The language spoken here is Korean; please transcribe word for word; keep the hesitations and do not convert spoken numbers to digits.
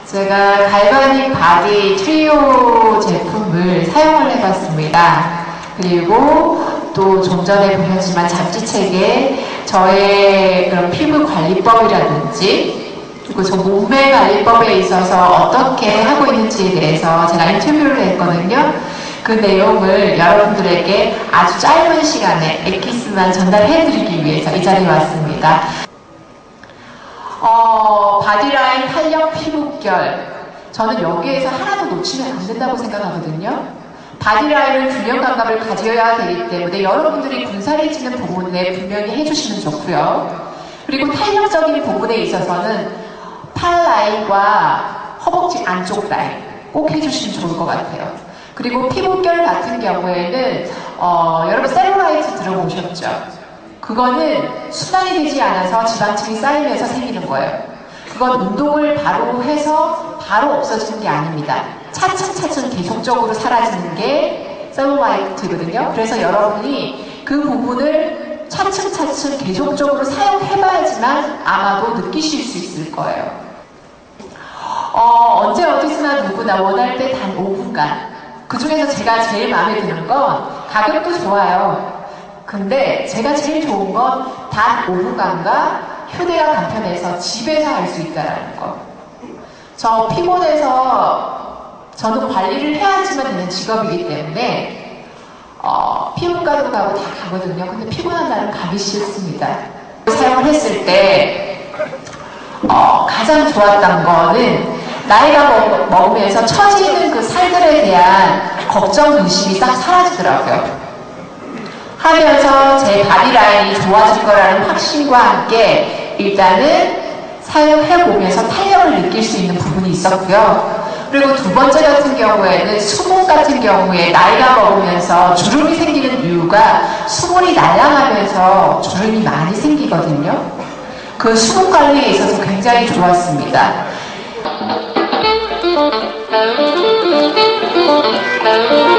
제가 갈바닉 바디 트리오 제품을 사용을 해봤습니다. 그리고 또 좀 전에 보셨지만 잡지책에 저의 그런 피부 관리법이라든지 그리고 저 몸매 관리법에 있어서 어떻게 하고 있는지에 대해서 제가 인터뷰를 했거든요. 그 내용을 여러분들에게 아주 짧은 시간에 엑기스만 전달해드리기 위해서 이 자리에 왔습니다. 어, 바디라인, 탄력, 피부결. 저는 여기에서 하나도 놓치면 안 된다고 생각하거든요. 바디라인은 균형 감각을 가져야 되기 때문에 여러분들이 군살해지는 부분에 분명히 해주시면 좋고요. 그리고 탄력적인 부분에 있어서는 팔 라인과 허벅지 안쪽 라인 꼭 해주시면 좋을 것 같아요. 그리고 피부결 같은 경우에는 어, 여러분 셀룰라이트 들어보셨죠? 그거는 순환이 되지 않아서 지방층이 쌓이면서 생기는 거예요. 그건 운동을 바로 해서 바로 없어지는 게 아닙니다. 차츰차츰 계속적으로 사라지는 게 셀룰라이트거든요. 그래서 여러분이 그 부분을 차츰차츰 계속적으로 사용해봐야지만 아마도 느끼실 수 있을 거예요. 어, 언제 어디서나 누구나 원할 때 단 오 분간. 그 중에서 제가 제일 마음에 드는 건 가격도 좋아요. 근데 제가 제일 좋은 건 단 오 분간과 휴대가 간편해서 집에서 할 수 있다는 거. 저 피곤해서 저는 관리를 해야지만 되는 직업이기 때문에 어, 피부과도 가고 다 가거든요. 근데 피곤한 날은 가기 싫습니다. 사용을 했을 때 어, 가장 좋았던 거는 나이가 먹, 먹으면서 처지는 그 살들에 대한 걱정, 의심이 싹 사라지더라고요. 하면서 제 바디라인이 좋아질 거라는 확신과 함께 일단은 사용해보면서 탄력을 느낄 수 있는 부분이 있었고요. 그리고 두 번째 같은 경우에는 수분 같은 경우에 나이가 먹으면서 주름이 생기는 이유가 수분이 날아가면서 주름이 많이 생기거든요. 그 수분 관리에 있어서 굉장히 좋았습니다.